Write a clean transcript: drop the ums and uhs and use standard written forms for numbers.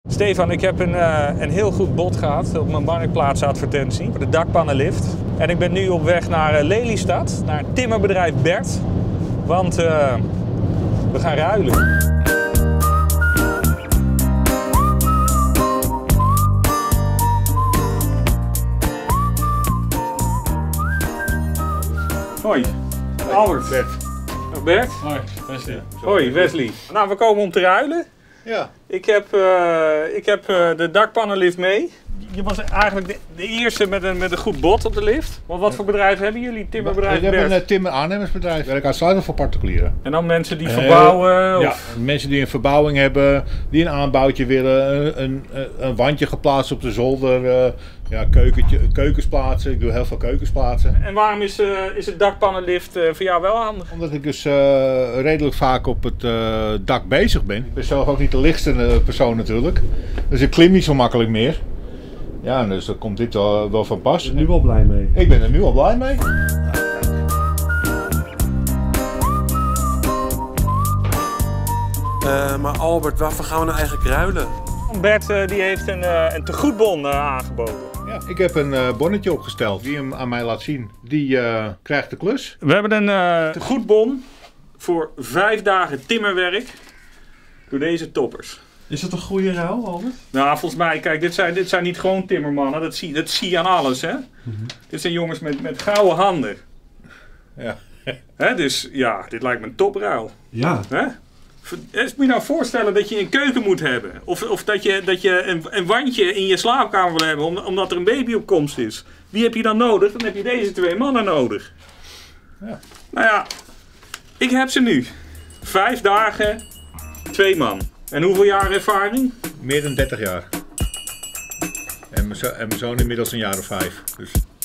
Stefan, ik heb een heel goed bod gehad op mijn marktplaatsadvertentie voor de dakpannenlift. En ik ben nu op weg naar Lelystad, naar het timmerbedrijf Bert. Want we gaan ruilen. Hoi, Albert. Bert. Bert? Hoi, Wesley. Hoi, Wesley. Nou, we komen om te ruilen. Ja. Ik heb de dakpannenlift mee. Je was eigenlijk de eerste met een goed bod op de lift. Want wat voor bedrijven hebben jullie? Timmerbedrijf We Bert? hebben een timmer-aannemersbedrijf. We werken uitsluitend voor particulieren. En dan mensen die verbouwen? Ja, Of... mensen die een verbouwing hebben, die een aanbouwtje willen, een wandje geplaatst op de zolder, keukens plaatsen. Ik doe heel veel keukens plaatsen. En waarom is het dakpannenlift voor jou wel handig? Omdat ik dus redelijk vaak op het dak bezig ben. Ik ben zelf ook niet de lichtste persoon natuurlijk. Dus ik klim niet zo makkelijk meer. Ja, dus dan komt dit wel van pas. Ik ben er nu al blij mee. Ik ben er nu al blij mee. Maar Albert, waarvoor gaan we nou eigenlijk ruilen? Bert die heeft een tegoedbon aangeboden. Ja, ik heb een bonnetje opgesteld. Wie hem aan mij laat zien, die krijgt de klus. We hebben een tegoedbon voor 5 dagen timmerwerk door deze toppers. Is dat een goede ruil, Albert? Nou, volgens mij, kijk, dit zijn niet gewoon timmermannen. Dat zie je aan alles, hè. Dit zijn jongens met gouden handen. Ja. Hè, dus ja, dit lijkt me een topruil. Ja. Hè? Moet je nou voorstellen dat je een keuken moet hebben. Of dat je een wandje in je slaapkamer wil hebben omdat er een baby op komst is. Wie heb je dan nodig? Dan heb je deze 2 mannen nodig. Ja. Nou ja, ik heb ze nu. 5 dagen, 2 man. En hoeveel jaar ervaring? Meer dan 30 jaar. En mijn zoon inmiddels een jaar of 5. Dus.